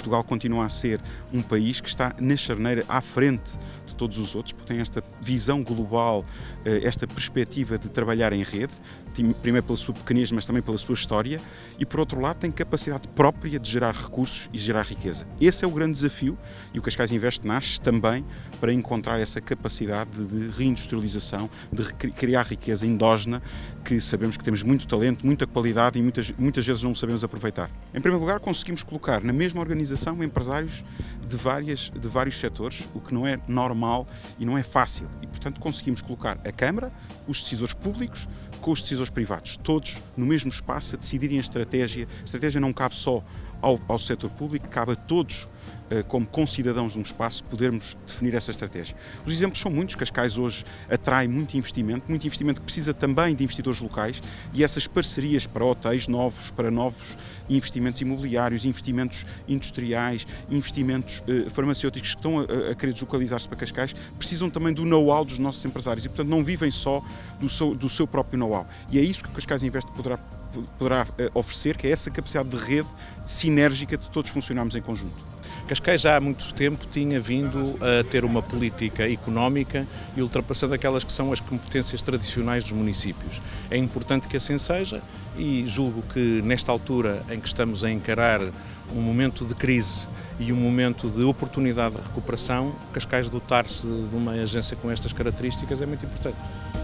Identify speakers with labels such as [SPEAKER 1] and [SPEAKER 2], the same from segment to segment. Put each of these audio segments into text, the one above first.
[SPEAKER 1] Portugal continua a ser um país que está na charneira à frente de todos os outros, porque tem esta visão global, esta perspectiva de trabalhar em rede, primeiro pela sua pequenez, mas também pela sua história, e por outro lado tem capacidade própria de gerar recursos e gerar riqueza. Esse é o grande desafio, e o Cascais Invest nasce também para encontrar essa capacidade de reindustrialização, de criar riqueza endógena, que sabemos que temos muito talento, muita qualidade e muitas vezes não o sabemos aproveitar. Em primeiro lugar, conseguimos colocar na mesma organização empresários de vários setores, o que não é normal e não é fácil. E, portanto, conseguimos colocar a Câmara, os decisores públicos, com os decisores privados, todos no mesmo espaço a decidirem a estratégia. A estratégia não cabe só ao setor público, cabe a todos, como concidadãos de um espaço, podermos definir essa estratégia. Os exemplos são muitos. Cascais hoje atrai muito investimento que precisa também de investidores locais, e essas parcerias para hotéis novos, para novos investimentos imobiliários, investimentos industriais, investimentos farmacêuticos que estão a querer deslocalizar-se para Cascais, precisam também do know-how dos nossos empresários e, portanto, não vivem só do seu próprio know-how. E é isso que o Cascais Invest poderá oferecer, que é essa capacidade de rede sinérgica de todos funcionarmos em conjunto.
[SPEAKER 2] Cascais já há muito tempo tinha vindo a ter uma política económica e ultrapassando aquelas que são as competências tradicionais dos municípios. É importante que assim seja e julgo que nesta altura em que estamos a encarar um momento de crise e um momento de oportunidade de recuperação, Cascais dotar-se de uma agência com estas características é muito importante.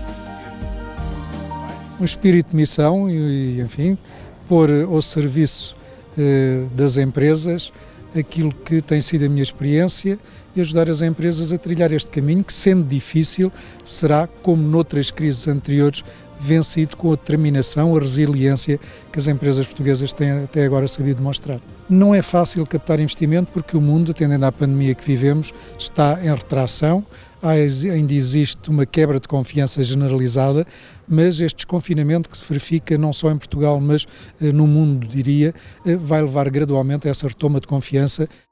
[SPEAKER 3] Um espírito de missão e enfim, pôr ao serviço das empresas aquilo que tem sido a minha experiência e ajudar as empresas a trilhar este caminho que, sendo difícil, será, como noutras crises anteriores, vencido com a determinação, a resiliência que as empresas portuguesas têm até agora sabido mostrar. Não é fácil captar investimento porque o mundo, atendendo à pandemia que vivemos, está em retração, ainda existe uma quebra de confiança generalizada, mas este desconfinamento que se verifica não só em Portugal, mas no mundo, diria, vai levar gradualmente a essa retoma de confiança.